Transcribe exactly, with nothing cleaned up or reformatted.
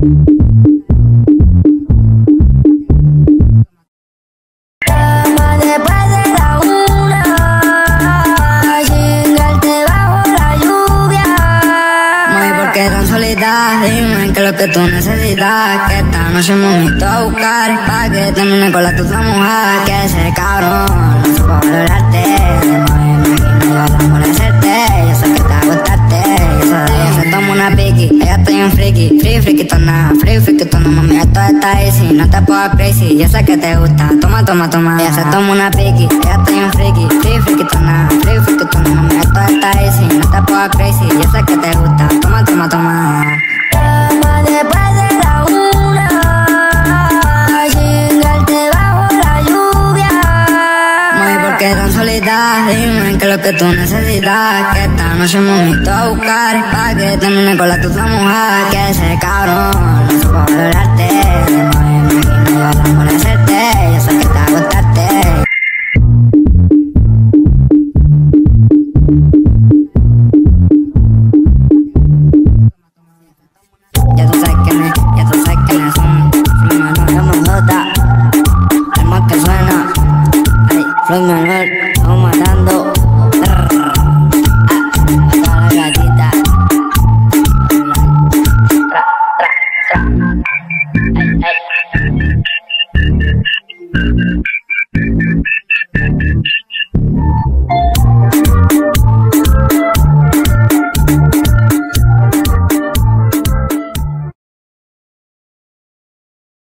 Dime que lo que tú necesitas, que esta noche me invito a buscar, pa' que termine con la tuya mujer, que ese cabrón no supo valorarte, no me imagino yo al amorecerte, yo sé que te va a gustarte, yo sé de ella se toma una piqui, ella está bien friki, free friquitona, free friquitona, mami esto está easy, no te puedo crazy, yo sé que te gusta, toma, toma, toma, ella se toma una piqui, ella está bien friki, free friquitona, free friquitona, mami esto está easy, no te puedo crazy, yo sé que te gusta, toma, toma, toma. Después de la una, chingarte bajo la lluvia. Mami, ¿por qué tan solita? Dime que lo que tú necesitas, que esta noche me invito a buscar, pa' que termine con la tuya mujer, que ese cabrón no supo valorarte, no me imagino yo al amorecerte, yo sé que te va a gustarte. Ya tú sabes quién es, ya tú sabes quiénes son. Flow Manuel, no me nota. El más que suena. Ay, Flow Manuel, estamos matando.